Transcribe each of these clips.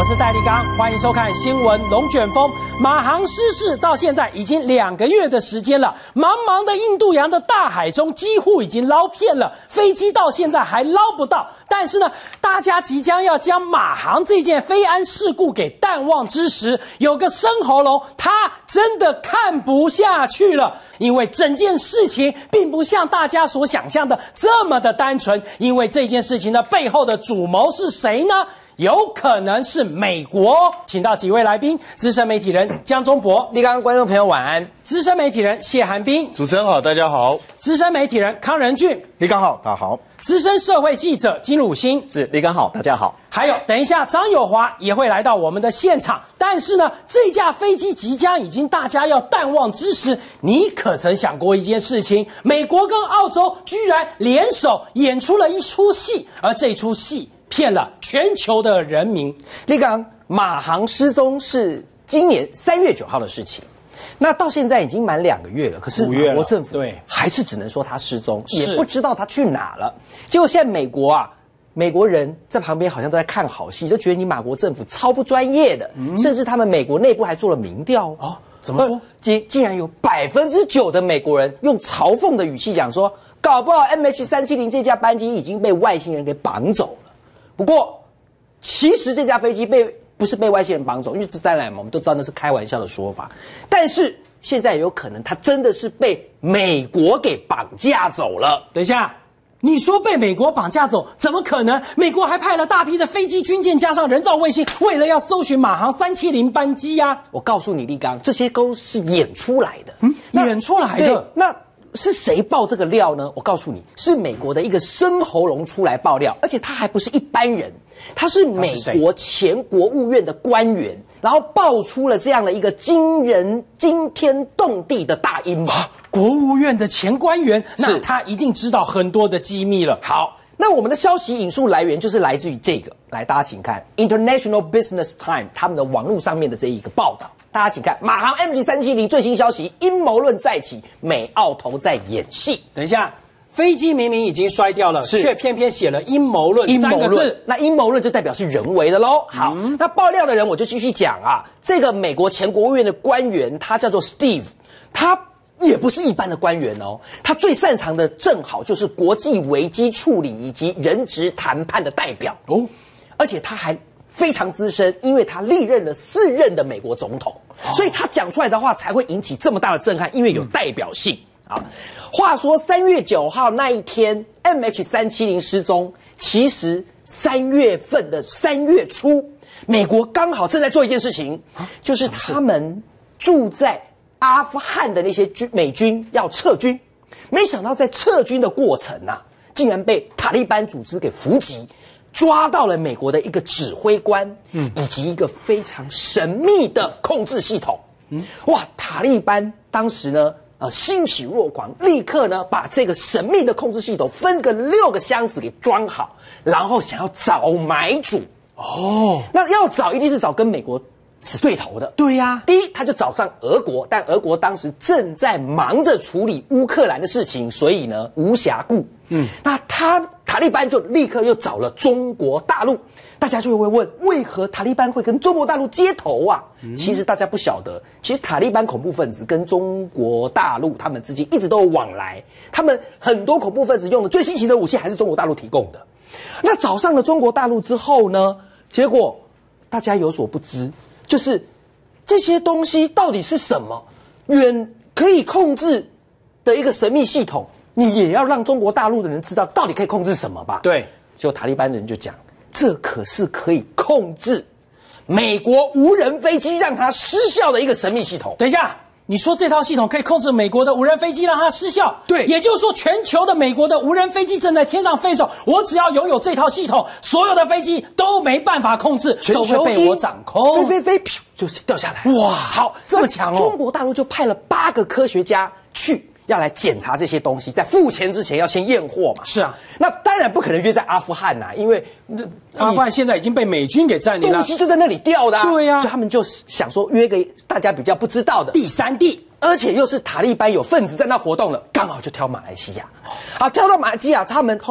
我是戴立刚，欢迎收看新闻龙卷风。马航失事到现在已经2个月的时间了，茫茫的印度洋的大海中几乎已经捞遍了，飞机到现在还捞不到。但是呢，大家即将要将马航这件飞安事故给淡忘之时，有个生喉咙，他真的看不下去了。因为整件事情并不像大家所想象的这么的单纯，因为这件事情的背后的主谋是谁呢？有可能是美国。请到几位来宾：资深媒体人江忠博， 立刚观众朋友晚安； 资深媒体人谢寒冰， 主持人好，大家好； 资深媒体人康仁俊， 立刚好，大家好； 资深社会记者金汝兴， 是立刚好，大家好。 还有，等一下张友华也会来到我们的现场。但是呢，这架飞机即将已经大家要淡忘之时，你可曾想过一件事情？美国跟澳洲居然联手演出了一出戏，而这出戏骗了全球的人民。 立刚，马航失踪是今年3月9号的事情，那到现在已经满2个月了，可是美国政府还是只能说他失踪，也不知道他去哪了。结果现在美国人在旁边好像都在看好戏，就觉得你马国政府超不专业的，甚至他们美国内部还做了民调哦。怎么说？ 竟然有9%的美国人用嘲讽的语气讲说，搞不好 MH370 这架班机已经被外星人给绑走了。不过，其实这架飞机不是被外星人绑走，因为这当然嘛，我们都知道那是开玩笑的说法。但是现在有可能它真的是被美国给绑架走了。 等一下。你说被美国绑架走，怎么可能？美国还派了大批的飞机、军舰加上人造卫星，为了要搜寻马航370班机啊！ 我告诉你，立刚，这些都是演出来的。 演出来的。 那是谁爆这个料呢？我告诉你，是美国的一个生喉咙出来爆料，而且他还不是一般人，他是美国前国务院的官员，然后爆出了这样的一个惊天动地的大阴谋。 国务院的前官员，那他一定知道很多的机密了。 好，那我们的消息引述来源就是来自于这个，来大家请看 International Business Time 他们的网络上面的这一个报道，大家请看马航 MH370 最新消息，阴谋论再起，美澳头在演戏。 等一下，飞机明明已经摔掉了，却偏偏写了阴谋论3个字。 那阴谋论就代表是人为的咯。好，那爆料的人我就继续讲啊，这个美国前国务院的官员，他叫做 Steve， 他也不是一般的官员哦，他最擅长的正好就是国际危机处理以及人质谈判的代表哦，而且他还非常资深，因为他历任了4任的美国总统，所以他讲出来的话才会引起这么大的震撼，因为有代表性啊。话说3月9号那一天 ，MH370 失踪，其实3月份的3月初，美国刚好正在做一件事情，就是他们住在阿富汗的那些美军要撤军，没想到在撤军的过程啊，竟然被塔利班组织给伏击，抓到了美国的一个指挥官，以及一个非常神秘的控制系统。哇，塔利班当时呢，欣喜若狂，立刻呢把这个神秘的控制系统分个6个箱子给装好，然后想要找买主。哦，那要找一定是找跟美国死对头的。 对呀， 第一，他就找上俄国，但俄国当时正在忙着处理乌克兰的事情，所以呢无暇顾。那塔利班就立刻又找了中国大陆，大家就会问，为何塔利班会跟中国大陆接头啊？其实大家不晓得，其实塔利班恐怖分子跟中国大陆他们之间一直都有往来，他们很多恐怖分子用的最新型的武器还是中国大陆提供的。那找上了中国大陆之后呢，结果大家有所不知，就是这些东西到底是什么？远可以控制的一个神秘系统，你也要让中国大陆的人知道到底可以控制什么吧？ 对， 就塔利班人就讲，这可是可以控制美国无人飞机让它失效的一个神秘系统。 等一下，你说这套系统可以控制美国的无人飞机让它失效？ 对， 也就是说全球的美国的无人飞机正在天上飞走，我只要拥有这套系统，所有的飞机都没办法控制，都会被我掌控， 飞，就是掉下来。 哇， 好， 这么强哦！ 中国大陆就派了8个科学家去，要来检查这些东西，在付钱之前要先验货嘛。 是啊， 那当然不可能约在阿富汗呐，因为阿富汗现在已经被美军给占领了， 东西就在那里掉的。 对呀， 所以他们就想说约个大家比较不知道的第3地， 而且又是塔利班有分子在那活动了，刚好就挑马来西亚。好，挑到马来西亚，他们后来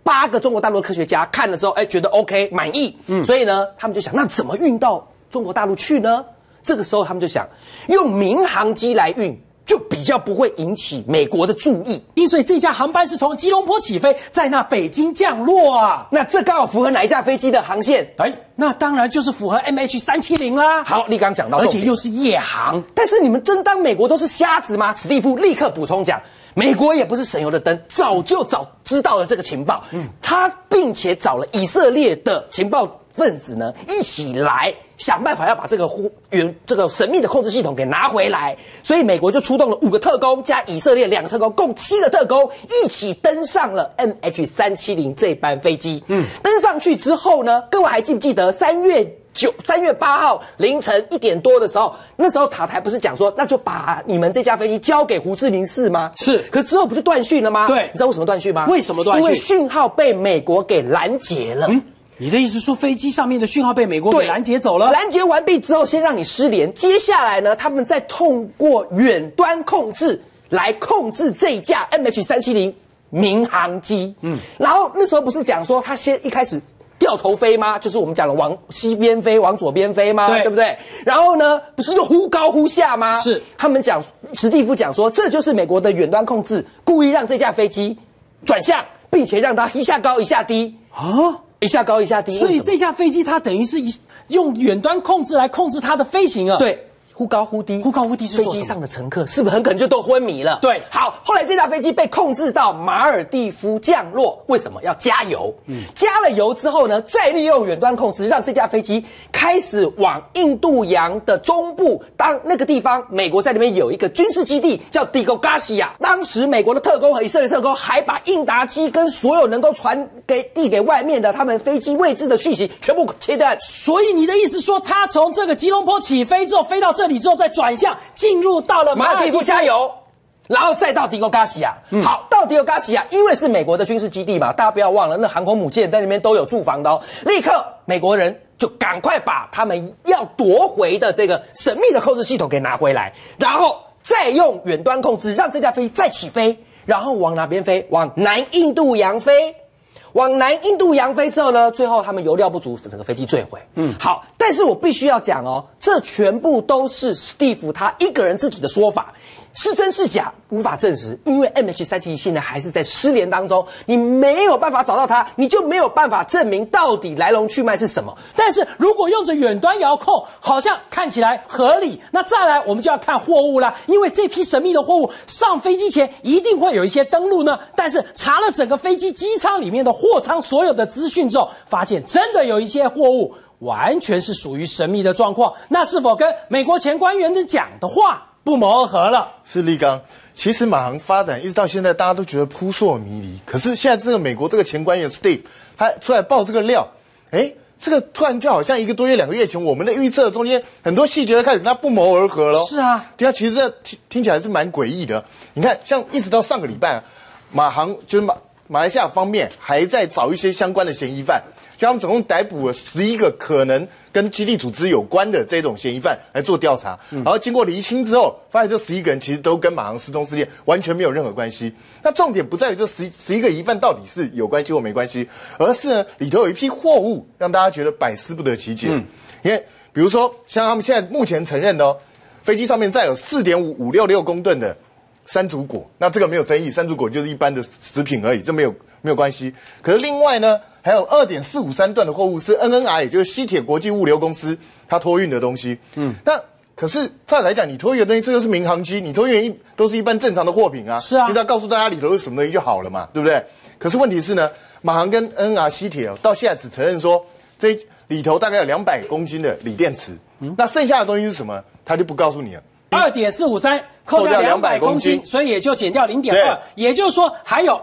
8个中国大陆的科学家看了之后，哎，觉得 OK 满意，所以呢，他们就想，那怎么运到中国大陆去呢？这个时候他们就想，用民航机来运，就比较不会引起美国的注意。 所以这架航班是从吉隆坡起飞，在那北京降落啊。 那这刚好符合哪一架飞机的航线？ 那当然就是符合 MH370啦。 好，你刚刚讲到， 而且又是夜航。 但是你们真当美国都是瞎子吗？史蒂夫立刻补充讲，美国也不是省油的灯，早知道了这个情报，他并且找了以色列的情报分子呢，一起来想办法要把这个神秘的控制系统给拿回来。所以美国就出动了5个特工加以色列2个特工，共7个特工一起登上了 MH370 这班飞机。登上去之后呢，各位还记不记得3月8号凌晨1点多的时候，那时候塔台不是讲说，那就把你们这架飞机交给胡志明市吗？ 是。 可之后不就断讯了吗？ 对。 你知道为什么断讯吗？ 为什么断讯？ 因为讯号被美国给拦截了。 你的意思说飞机上面的讯号被美国给拦截走了？ 拦截完毕之后，先让你失联。接下来呢，他们再通过远端控制来控制这一架 MH370 民航机。然后那时候不是讲说他一开始掉头飞吗？就是我们讲的往西边飞，往左边飞吗？对不对？然后呢，不是就忽高忽下吗？ 是。他们讲，史蒂夫讲说，这就是美国的远端控制，故意让这架飞机转向，并且让它一下高一下低啊。一下高一下低， 所以这架飞机它等于是用远端控制来控制它的飞行啊。 对，忽高忽低， 忽高忽低是飞机上的乘客是不是很可能就都昏迷了？ 对， 好，后来这架飞机被控制到马尔地夫降落，为什么要加油？加了油之后呢，再利用远端控制，让这架飞机开始往印度洋的中部，当那个地方，美国在那边有一个军事基地叫迪戈加西亚。当时美国的特工和以色列特工还把应答机跟所有能够递给外面的他们飞机位置的讯息全部切断。 所以你的意思说，他从这个吉隆坡起飞之后，飞到这里之后再转向，进入到了马尔地夫加油，然后再到迪戈加西亚。好，到迪戈加西亚，因为是美国的军事基地嘛，大家不要忘了，那航空母舰在那边都有驻防的哦。立刻美国人就赶快把他们要夺回的这个神秘的控制系统给拿回来，然后再用远端控制让这架飞机再起飞，然后往哪边飞？往南印度洋飞。往南印度洋飞之后呢，最后他们油料不足，整个飞机坠毁。好，但是我必须要讲哦，这全部都是史蒂夫他一个人自己的说法。是真是假无法证实，因为 MH370 现在还是在失联当中，你没有办法找到它，你就没有办法证明到底来龙去脉是什么。 但是如果用着远端遥控，好像看起来合理。那再来，我们就要看货物啦，因为这批神秘的货物上飞机前一定会有一些登录呢。但是查了整个飞机机舱里面的货舱所有的资讯之后，发现真的有一些货物完全是属于神秘的状况。那是否跟美国前官员的讲的话不谋而合了？ 是立刚，其实马航发展一直到现在，大家都觉得扑朔迷离。可是现在这个美国这个前官员 Steve， 他出来爆这个料，这个突然就好像1个多月、2个月前，我们的预测中间很多细节都开始跟他不谋而合了。 是啊， 对啊，其实这听起来是蛮诡异的。你看，像一直到上个礼拜，马航就是马来西亚方面还在找一些相关的嫌疑犯。就他们总共逮捕了11个可能跟基地组织有关的这种嫌疑犯来做调查，然后经过厘清之后，发现这11个人其实都跟马航失踪事件完全没有任何关系。那重点不在于这11个疑犯到底是有关系或没关系，而是呢里头有一批货物让大家觉得百思不得其解。因为比如说像他们现在目前承认的哦，飞机上面载有4.5566公吨的山竹果，那这个没有争议，山竹果就是一般的食品而已，这没有关系。可是另外呢，还有2.453吨的货物是 NNR， 也就是西铁国际物流公司它托运的东西。那可是再来讲，你托运的东西，这个是民航机，你托运都是一般正常的货品啊。 是啊， 你只要告诉大家里头是什么东西就好了嘛，对不对？可是问题是呢，马航跟 NNR 西铁到现在只承认说这里头大概有200公斤的锂电池，那剩下的东西是什么，他就不告诉你了。 2.453扣掉200公斤，所以也就减掉0.2，也就是说还有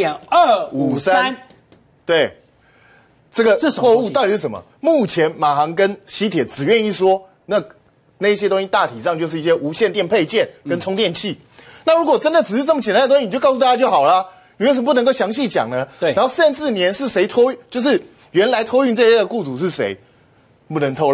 2.253。 对，这个货物到底是什么？目前马航跟西铁只愿意说，那些东西大体上就是一些无线电配件跟充电器。那如果真的只是这么简单的东西，你就告诉大家就好了，你为什么不能够详细讲呢？ 对， 然后甚至连是谁托，就是原来托运这些的雇主是谁，不能透露。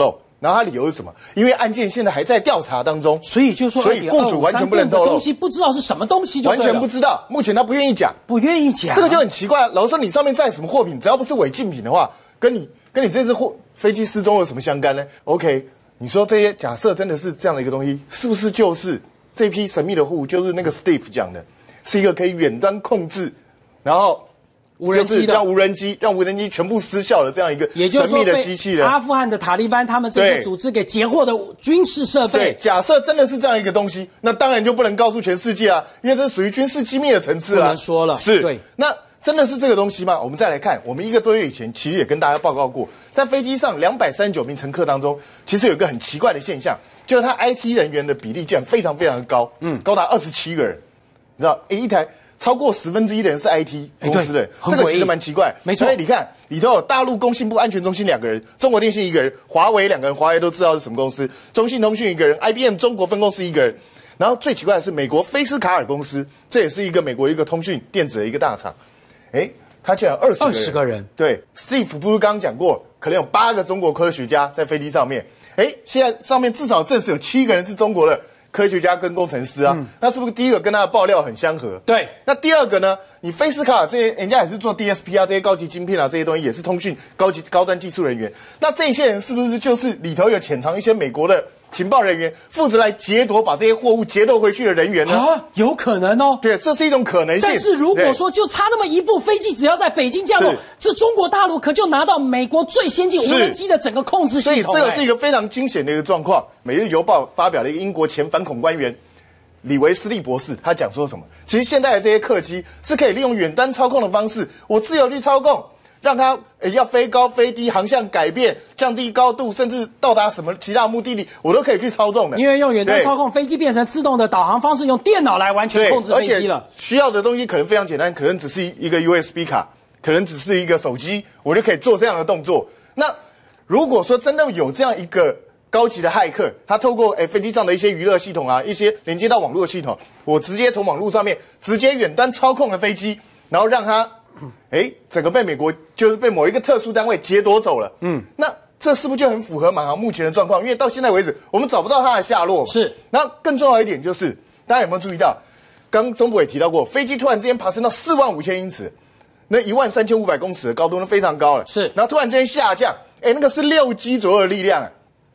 然后他理由是什么？因为案件现在还在调查当中， 所以就说， 所以雇主完全不能透露东西，不知道是什么东西就对了， 完全不知道。目前他不愿意讲， 不愿意讲， 这个就很奇怪。老实说，你上面载什么货品，只要不是违禁品的话，跟你这次飞机失踪有什么相干呢 ？OK， 你说这些假设真的是这样的一个东西，是不是就是这批神秘的货物，就是那个 Steve 讲的，是一个可以远端控制，然后。就是让无人机全部失效的这样一个神秘的机器人， 阿富汗的塔利班他们这些组织给截获的军事设备。 对，假设真的是这样一个东西，那当然就不能告诉全世界啊，因为这是属于军事机密的层次啊， 不能说了。 是， 对。 那真的是这个东西吗？我们再来看，我们1个多月以前其实也跟大家报告过，在飞机上239名乘客当中，其实有一个很奇怪的现象，就是他 IT 人员的比例竟然非常非常的高，高达27个人，你知道，一台。超过1/10的人是 IT 公司的，这个其实蛮奇怪。 没错， 所以你看里头有大陆工信部安全中心2个人，中国电信1个人，华为2个人，华为都知道是什么公司，中信通讯1个人 ，IBM 中国分公司1个人。然后最奇怪的是美国菲斯卡尔公司，这也是一个美国一个通讯电子的一个大厂，他竟然有20个人。对 ，Steve 不是刚刚讲过，可能有8个中国科学家在飞机上面，现在上面至少证实有7个人是中国的。科学家跟工程师啊，那是不是第一个跟他的爆料很相合？ 对。 那第二个呢？你菲斯卡尔这些人家也是做 DSP 啊，这些高级晶片啊，这些东西也是通讯高端技术人员。那这些人是不是就是里头有潜藏一些美国的情报人员，负责来劫夺把这些货物劫夺回去的人员呢？ 啊，有可能哦。 对，这是一种可能性。 但是如果说就差那么一步，飞机只要在北京降落，这中国大陆可就拿到美国最先进无人机的整个控制系统。 所以这个是一个非常惊险的一个状况。《每日邮报》发表了一个英国前反恐官员李维斯利博士，他讲说什么？其实现在的这些客机是可以利用远端操控的方式，我自由去操控，让它要飞高飞低，航向改变，降低高度，甚至到达什么其他目的地，我都可以去操纵的。 因为用远端操控飞机变成自动的导航方式，用电脑来完全控制飞机了。 而且需要的东西可能非常简单，可能只是一个 USB 卡，可能只是一个手机，我就可以做这样的动作。那如果说真的有这样一个高级的骇客，他透过飞机上的一些娱乐系统啊，一些连接到网络系统，我直接从网络上面直接远端操控了飞机，然后让它，整个被美国就是被某一个特殊单位劫夺走了。那这是不是就很符合马航目前的状况？因为到现在为止，我们找不到它的下落。 是。 然后更重要一点就是，大家有没有注意到，刚中部也提到过，飞机突然之间爬升到45000英尺，那13500公尺的高度，那非常高了。 是。 然后突然之间下降，那个是6G 左右的力量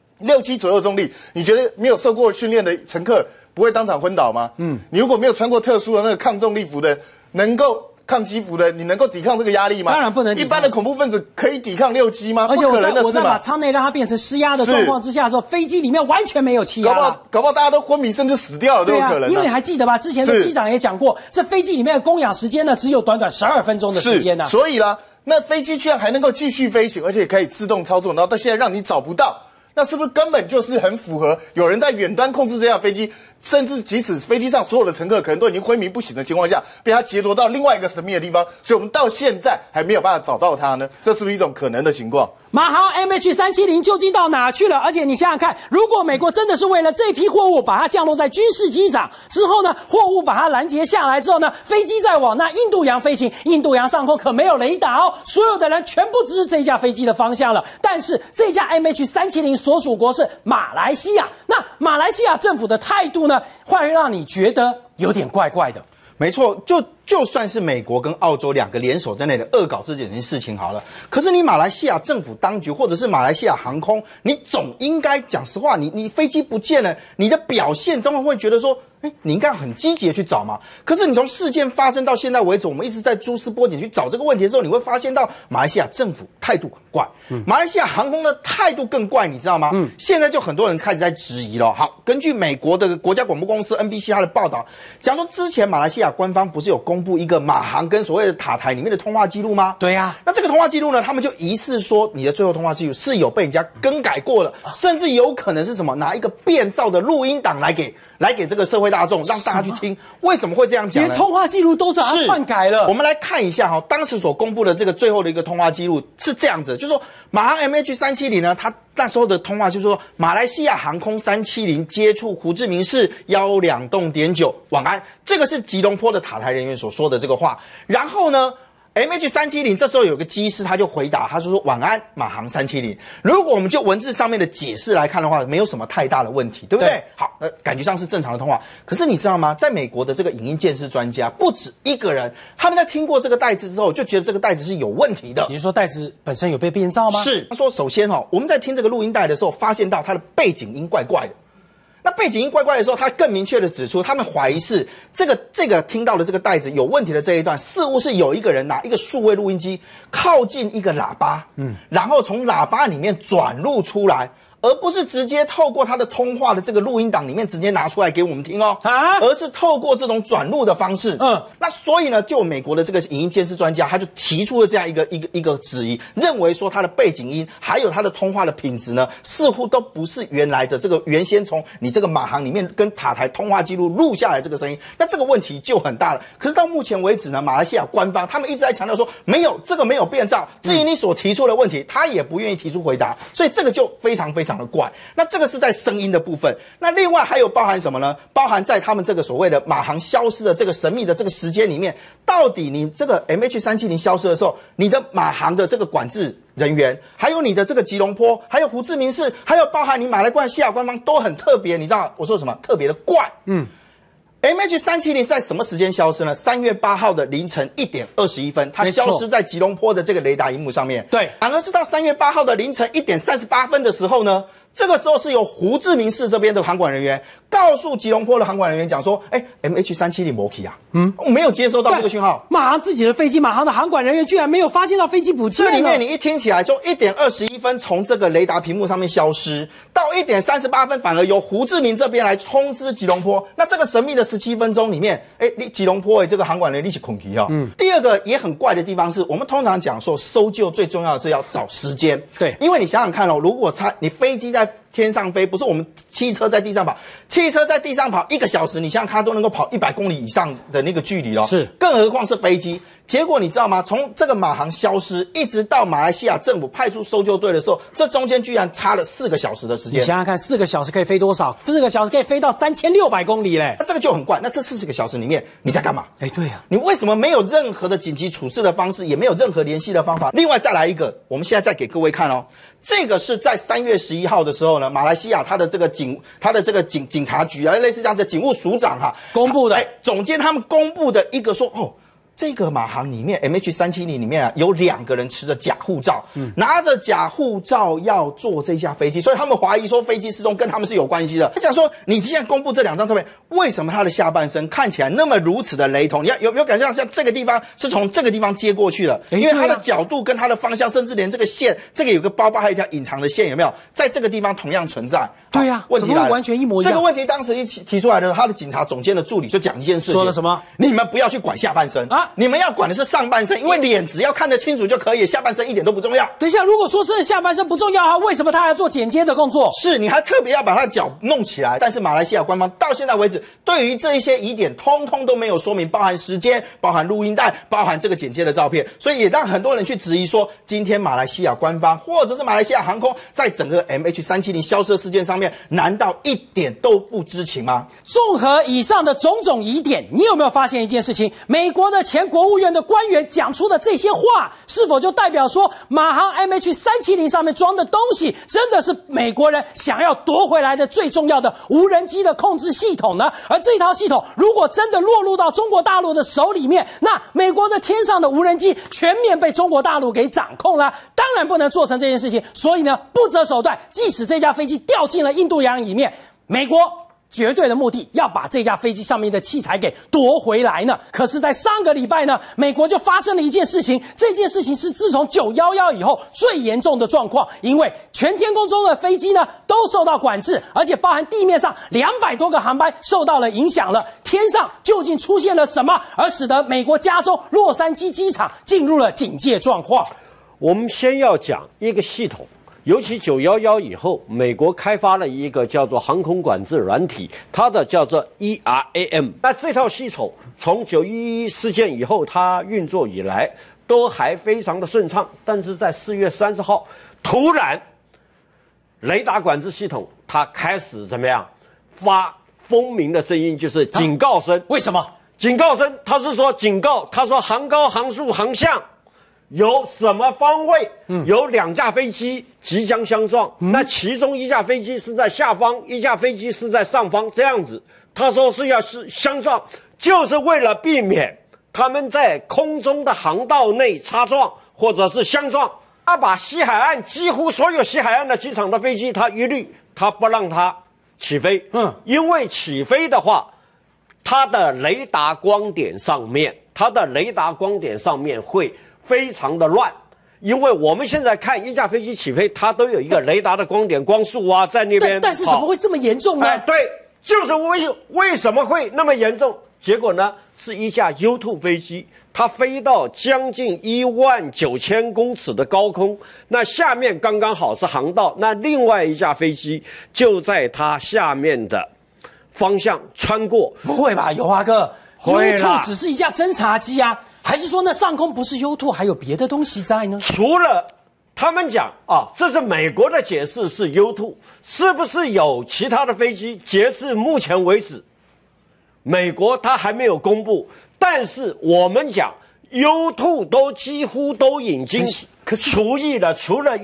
，6G 左右的重力，你觉得没有受过训练的乘客不会当场昏倒吗？你如果没有穿过特殊的那个抗重力服的，能够抗击服的，你能够抵抗这个压力吗？ 当然不能抵抗。 一般的恐怖分子可以抵抗6G吗？ 而且我在把舱内让它变成施压的状况之下的时候，飞机里面完全没有气压了， 搞不好大家都昏迷甚至死掉了都有可能。 因为你还记得吧？之前的机长也讲过，这飞机里面的供氧时间呢，只有短短12分钟的时间呢。 所以啦，那飞机居然还能够继续飞行，而且可以自动操作，然后到现在让你找不到。那是不是根本就是很符合有人在远端控制这架飞机，甚至即使飞机上所有的乘客可能都已经昏迷不醒的情况下，被他劫夺到另外一个神秘的地方，所以我们到现在还没有办法找到他呢？这是不是一种可能的情况？ 马航 MH370 究竟到哪去了？而且你想想看，如果美国真的是为了这批货物把它降落在军事机场之后呢，货物把它拦截下来之后呢，飞机再往那印度洋飞行，印度洋上空可没有雷达哦，所有的人全部只是这架飞机的方向了。但是这架 MH370 所属国是马来西亚，那马来西亚政府的态度呢，会让你觉得有点怪怪的。 没错，就算是美国跟澳洲2个联手在内的恶搞这件事情好了，可是你马来西亚政府当局或者是马来西亚航空，你总应该讲实话，你飞机不见了，你的表现当然会觉得说，你应该很积极的去找嘛。可是你从事件发生到现在为止，我们一直在抽丝剥茧去找这个问题的时候，你会发现到马来西亚政府态度很怪，马来西亚航空的态度更怪，你知道吗？现在就很多人开始在质疑了。好，根据美国的国家广播公司 NBC 它的报道，讲说之前马来西亚官方不是有公布一个马航跟所谓的塔台里面的通话记录吗？ 对呀。 那这个通话记录呢，他们就疑似说你的最后通话记录是有被人家更改过了，甚至有可能是什么拿一个变造的录音档来给这个社会大众，让大家去听。为什么会这样讲呢？ 连通话记录都把它篡改了。 我们来看一下当时所公布的这个最后的一个通话记录是这样子，就是说马航 MH370 呢，它那时候的通话就是说马来西亚航空370接触胡志明市126.9，晚安。这个是吉隆坡的塔台人员所说的这个话。然后呢， MH370这时候有个机师他就回答，他说晚安马航370。如果我们就文字上面的解释来看的话，没有什么太大的问题，对不对？好，感觉上是正常的通话。可是你知道吗？在美国的这个影音鉴识专家不止一个人，他们在听过这个带子之后，就觉得这个带子是有问题的。 你是说带子本身有被变造吗？ 是，他说首先我们在听这个录音带的时候，发现到它的背景音怪怪的。那背景音怪怪的时候，他更明确的指出，他们怀疑是这个听到的这个带子有问题的这一段，似乎是有一个人拿一个数位录音机靠近一个喇叭，然后从喇叭里面转录出来。而不是直接透过他的通话的这个录音档里面直接拿出来给我们听而是透过这种转录的方式。那所以呢，就美国的这个影音监视专家，他就提出了这样一个质疑，认为说他的背景音还有他的通话的品质呢，似乎都不是原来的这个原先从你这个马航里面跟塔台通话记录录下来这个声音。那这个问题就很大了。可是到目前为止呢，马来西亚官方他们一直在强调说没有这个没有变造，至于你所提出的问题，他也不愿意提出回答，所以这个就非常的怪。那这个是在声音的部分。那另外还有包含什么呢？包含在他们这个所谓的马航消失的这个神秘的这个时间里面，到底你这个 MH370消失的时候，你的马航的这个管制人员，还有你的这个吉隆坡，还有胡志明市，还有包含你马来西亚官方都很特别。你知道我说什么？特别的怪。MH370 在什么时间消失呢？3月8号的凌晨1点21分，它消失在吉隆坡的这个雷达萤幕上面。 对， 反而是到3月8号的凌晨1点38分的时候呢，这个时候是由胡志明市这边的航管人员告诉吉隆坡的航管人员讲说，MH370没去啊，我没有接收到这个讯号。 马航自己的飞机，马航的航管人员居然没有发现到飞机不见了。 这里面你一听起来，就1点21分从这个雷达屏幕上面消失，到1点38分反而由胡志明这边来通知吉隆坡。那这个神秘的17分钟里面，你吉隆坡这个航管人员你是恐惧啊。第二个也很怪的地方是，我们通常讲说搜救最重要的是要找时间。 对， 因为你想想看如果你飞机在天上飞，不是我们汽车在地上跑，汽车在地上跑1个小时，你想想看都能够跑100公里以上的那个距离是， 更何况是飞机。结果你知道吗？从这个马航消失，一直到马来西亚政府派出搜救队的时候，这中间居然差了4个小时的时间。 你想想看，4个小时可以飞多少？4个小时可以飞到3600公里嘞。 那这个就很怪。那这40个小时里面你在干嘛？ 对啊， 你为什么没有任何的紧急处置的方式，也没有任何联系的方法？另外再来一个，我们现在再给各位看这个是在3月11号的时候呢，马来西亚他的这个警察局类似这样的警务署长公布的， 总监他们公布的一个说这个马航里面 MH370 里面有2个人持着假护照，拿着假护照要坐这架飞机，所以他们怀疑说飞机失踪跟他们是有关系的。他讲说，你现在公布这2张照片，为什么他的下半身看起来那么如此的雷同？你有没有感觉到像这个地方是从这个地方接过去的？因为它的角度跟它的方向，甚至连这个线，这个有个包包，还有一条隐藏的线，有没有在这个地方同样存在？ 对呀， 问题来了， 完全一模一样。 这个问题当时一提出来的时候，他的警察总监的助理就讲一件事情， 说了什么？ 你们不要去管下半身你们要管的是上半身，因为脸只要看得清楚就可以，下半身一点都不重要。 等一下，如果说是下半身不重要为什么他还要做剪接的动作？ 是，你还特别要把他的脚弄起来。但是马来西亚官方到现在为止，对于这一些疑点，通通都没有说明，包含时间，包含录音带，包含这个剪接的照片，所以也让很多人去质疑说，今天马来西亚官方或者是马来西亚航空，在整个 MH370 消失的事件上面，难道一点都不知情吗？ 综合以上的种种疑点，你有没有发现一件事情？美国的前国务院的官员讲出的这些话，是否就代表说马航 MH370 上面装的东西真的是美国人想要夺回来的最重要的无人机的控制系统呢？而这套系统如果真的落入到中国大陆的手里面，那美国的天上的无人机全面被中国大陆给掌控了，当然不能做成这件事情。所以呢，不择手段，即使这架飞机掉进了印度洋里面，美国绝对的目的要把这架飞机上面的器材给夺回来呢。可是在上个礼拜呢，美国就发生了一件事情，这件事情是自从911以后最严重的状况，因为全天空中的飞机呢都受到管制，而且包含地面上200多个航班受到了影响了。天上究竟出现了什么，而使得美国加州洛杉矶机场进入了警戒状况？ 我们先要讲一个系统，尤其911以后，美国开发了一个叫做航空管制软体，它的叫做 ERAM。那这套系统从911事件以后它运作以来都还非常的顺畅，但是在4月30号突然雷达管制系统它开始怎么样发风鸣的声音，就是警告声。 为什么？ 警告声，他是说警告，他说航高、航速、航向有什么方位？有2架飞机即将相撞，那其中1架飞机是在下方，1架飞机是在上方，这样子。他说是相撞，就是为了避免他们在空中的航道内擦撞或者是相撞。他把西海岸几乎所有西海岸的机场的飞机，他一律他不让它起飞，因为起飞的话，它的雷达光点上面会非常的乱。因为我们现在看1架飞机起飞，它都有一个雷达的光点光束啊，在那边。 但是怎么会这么严重呢？ 对，就是为什么会那么严重？结果呢，是1架 U2 飞机，它飞到将近19000公尺的高空，那下面刚刚好是航道，那另外1架飞机就在它下面的方向穿过。 不会吧，友华哥会啦 ，U2 只是1架侦察机啊，还是说那上空不是 U2，还有别的东西在呢？ 除了他们讲啊，这是美国的解释是 U2， 是不是有其他的飞机？截至目前为止，美国它还没有公布，但是我们讲 U2 都几乎都已经除役了，除了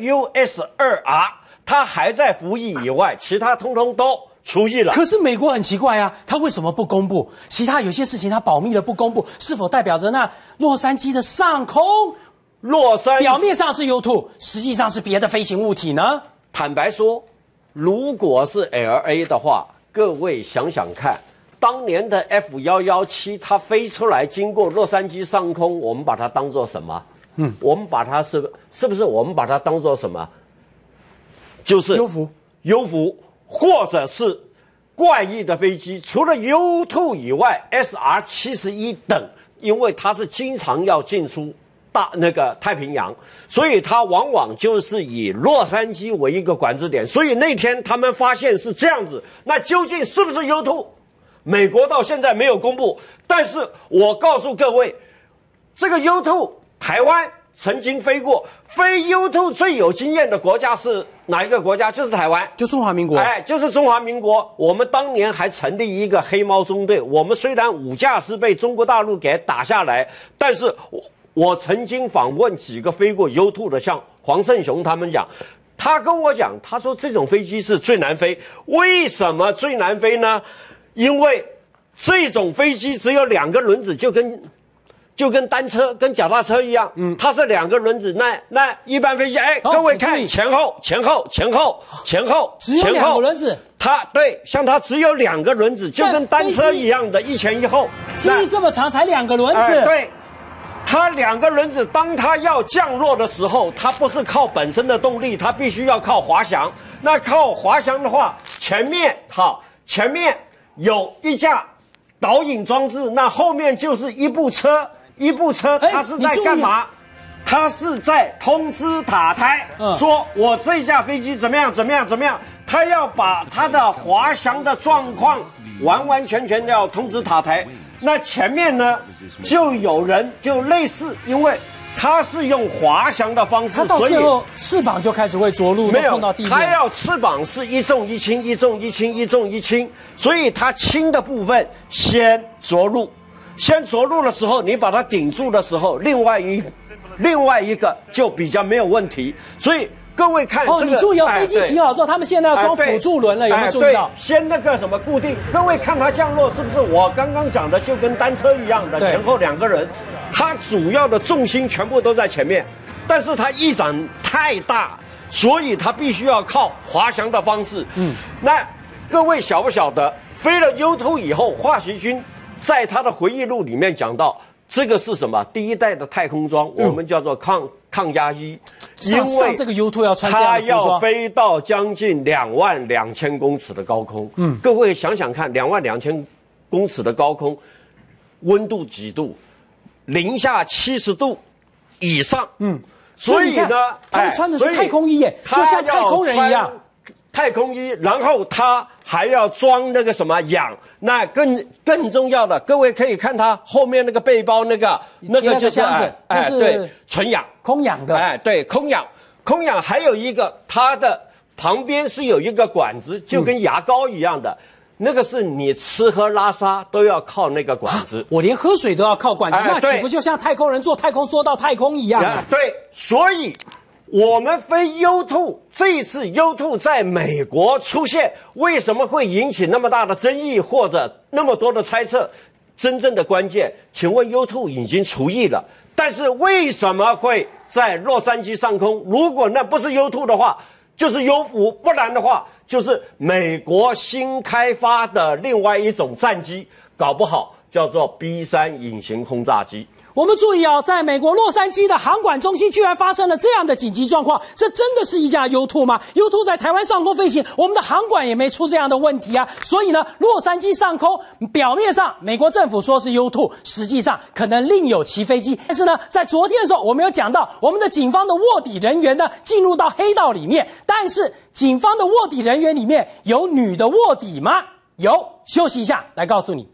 US-2R 它还在服役以外，其他通通都除役了。 可是美国很奇怪啊，他为什么不公布？其他有些事情他保密了不公布，是否代表着那洛杉矶的上空？表面上是 U2， 实际上是别的飞行物体呢？ 坦白说，如果是 LA 的话，各位想想看，当年的 F117它飞出来经过洛杉矶上空，我们把它当作什么？我们把它是不是我们把它当作什么？就是优浮，或者是怪异的飞机。除了 U2 以外 ，SR-71 等，因为它是经常要进出太平洋，所以它往往就是以洛杉矶为一个管制点。所以那天他们发现是这样子，那究竟是不是 U2？ 美国到现在没有公布，但是我告诉各位，这个 U2 台湾曾经飞过，飞 U2 最有经验的国家是哪一个国家？就是台湾， 就中华民国。 就是中华民国。我们当年还成立一个黑猫中队，我们虽然5架是被中国大陆给打下来，但是我曾经访问几个飞过 U2 的，像黄胜雄他们讲，他跟我讲，他说这种飞机是最难飞。为什么最难飞呢？因为这种飞机只有2个轮子，就跟单车、跟脚踏车一样，它是2个轮子。那一般飞机，各位看前后，只有2个轮子。 像它只有2个轮子，就跟单车一样的，一前一后。 机这么长才2个轮子。 对。它2个轮子，当它要降落的时候，它不是靠本身的动力，它必须要靠滑翔。那靠滑翔的话，前面有1架导引装置，那后面就是一部车，它是在干嘛？它是在通知塔台，说我这架飞机怎么样，它要把它的滑翔的状况完全的要通知塔台。那前面呢，就有人就类似，因为它是用滑翔的方式， 它到最后翅膀就开始会着陆， 没有碰到地面。 它要翅膀是一重一轻，所以它轻的部分先着陆的时候，你把它顶住的时候，另外一个就比较没有问题。所以各位看这个， 你注意飞机停好之后，他们现在要装辅助轮了，有没有注意到？ 先那个什么固定，各位看它降落是不是我刚刚讲的，就跟单车一样的，前后2个人，它主要的重心全部都在前面，但是它翼展太大，所以它必须要靠滑翔的方式。那各位晓不晓得，飞了 U2 以后，华习军在他的回忆录里面讲到，这个是什么？第1代的太空装，我们叫做抗压衣，因为这个 U2 要穿这样的服装， 它要飞到将近22000公尺的高空。各位想想看，22000公尺的高空，温度几度？零下70度以上。所以呢， 他们穿的是太空衣耶，就像太空人一样。 太空衣，然后他还要装那个什么氧，那更重要的，各位可以看他后面那个背包那个就是对，纯氧， 空氧的， 对，空氧还有一个，它的旁边是有一个管子，就跟牙膏一样的， 那个是你吃喝拉撒都要靠那个管子， 我连喝水都要靠管子，那岂不就像太空人坐太空梭到太空一样啊？ 对，所以我们非 U2 这一次 U2 在美国出现，为什么会引起那么大的争议或者那么多的猜测？真正的关键，请问 U2 已经除役了，但是为什么会在洛杉矶上空？如果那不是 U2 的话，就是 U5，不然的话就是美国新开发的另外一种战机，搞不好叫做 B3 隐形轰炸机。 我们注意哦，在美国洛杉矶的航管中心居然发生了这样的紧急状况，这真的是一架 U2 吗 ？U2 在台湾上空飞行，我们的航管也没出这样的问题啊。所以呢，洛杉矶上空表面上美国政府说是 U2，实际上可能另有其飞机。但是呢，在昨天的时候，我们有讲到我们的警方的卧底人员呢进入到黑道里面，但是警方的卧底人员里面有女的卧底吗？有，休息一下来告诉你。